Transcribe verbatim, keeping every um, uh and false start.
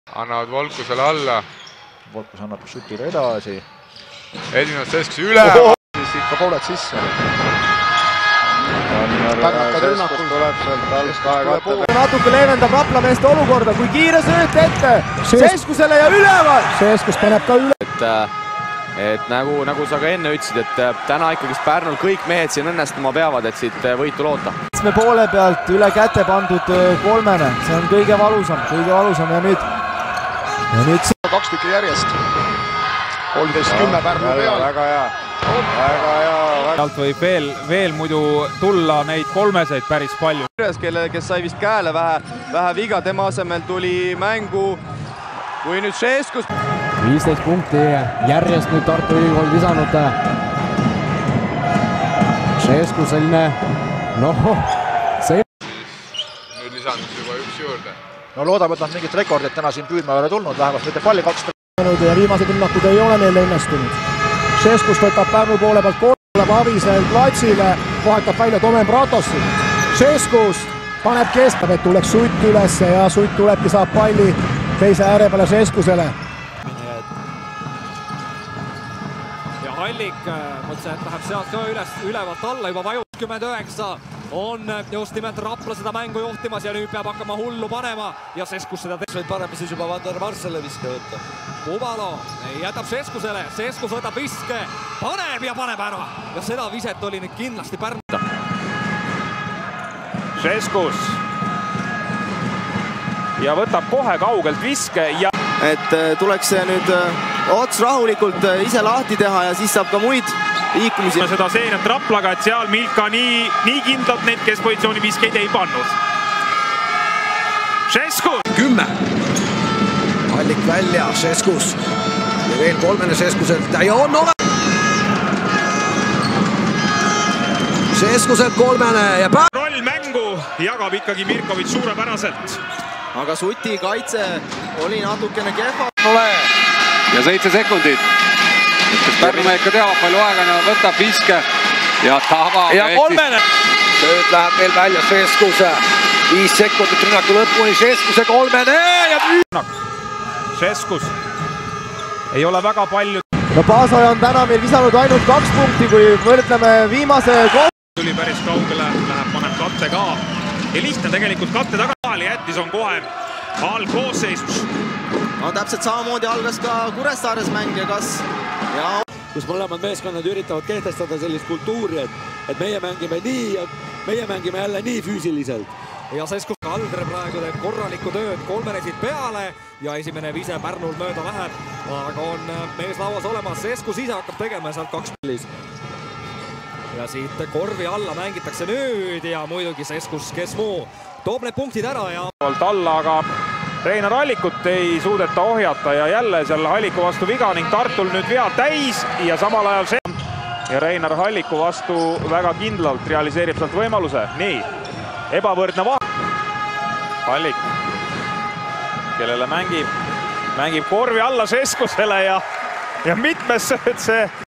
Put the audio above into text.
annavad Volkusele alla. Volkus annab šutile edasi. Edvinas Šeškus üle. Siis ikka pooled sisse. Seskus tuleb sealt alles kahe katte. Natuke leevendab Rapla meeste olukorda, kui kiire sööt ette. Seskusele ja üleval. Seskus paneb ka üle. Et, et nagu, nagu sa ka enne ütlesid, et täna ikkagi Pärnul kõik mehed siin õnnestuma peavad, et siit võitu loota. Me poole pealt üle käte pandud kolmene. See on kõige valusam, kõige valusam ja nüüd... Ja nüüd... Kaks tükki järjest. kolmteist kümme Pärnu peal. Väga hea. Väga hea. Sealt võib veel, veel muidu tulla neid kolmeseid päris palju. Kelle, kes sai vist käele vähe, vähe viga, tema asemel tuli mängu kui nüüd Seskus. viisteist punkti järjest nüüd Tartu Ülikool visanud. Seskus selline, noh, see... Nüüd lisandus juba üks juurde. No loodab, et nad mingit rekordit täna siin püüdma ei ole tulnud, vähemalt mitte palli kaks. Ja viimased rünnakud ei ole neil õnnestunud. Seskus võtab Pärnu poole pealt kolm, tuleb Avisel platsile, vahetab välja Tomen Bratossi. Seskus paneb kestma, et tuleks Sutt üles ja Sutt tulebki, saab palli teise ääre peale Seskusele. Ja Hallik, mõtlesin, et läheb sealt ka üles, ülevalt alla juba vajub kümmend üheksa. On just nimelt Rapla seda mängu juhtimas ja nüüd peab hakkama hullu panema ja Seskus seda teeb. Parem siis juba Vandar Marsele viske võtta. Puvalo jätab Seskusele, Seskus võtab viske, paneb ja paneb ära. Ja seda viset oli nüüd kindlasti Pärnu. Seskus. Ja võtab kohe kaugelt viske ja... Et tuleks see nüüd ots rahulikult ise lahti teha ja siis saab ka muid liikumisi. Seda seeniat Raplaga, et seal Milka nii, nii kindlalt neid keskpositsiooni viskeid ei pannud. Seskus! Kümme. Hallik välja, Seskus. Ja veel kolmene Seskuselt ja on ole! Seskuselt kolmene ja pä... Roll mängu jagab ikkagi Mirkovic suurepäraselt. Aga Suti kaitse oli natukene kehva. Ja seitse sekundit. Pärnumehed ka teavad palju aega, nad võtab viske ja tabab. Ja kolmene. Sööt läheb veel välja Seskuse. Viis sekundit rünnaku lõpuni Seskuse kolmene ja rünnak. Seskus ei ole väga palju. No Paasoja on täna meil visanud ainult kaks punkti, kui võrdleme viimase kolm. Tuli päris kaugele, läheb, paneb katte ka. Ja lihtne tegelikult katte tagali jättis on kohe algkoosseisus. No täpselt samamoodi algas ka Kuressaares mäng ja kas... Ja... Kus mõlemad meeskonnad üritavad kehtestada sellist kultuuri, et, et meie mängime nii ja meie mängime jälle nii füüsiliselt. Ja Seskus Kaldre praegu teeb korralikku tööd, kolmenesid peale ja esimene vise Pärnul mööda läheb. Aga on mees lauas olemas, Seskus ise hakkab tegema sealt kaks pallis. Ja siit korvi alla mängitakse nüüd ja muidugi Seskus, kes muu, toob need punktid ära ja... Alla, aga Reinar Hallikut ei suudeta ohjata ja jälle seal Halliku vastu viga ning Tartul nüüd vead täis ja samal ajal see... Ja Reinar Halliku vastu väga kindlalt realiseerib sealt võimaluse. Nii, ebavõrdne vahe. Hallik, kellele mängib, mängib korvi alla Seskusele ja, ja mitmes sööd see...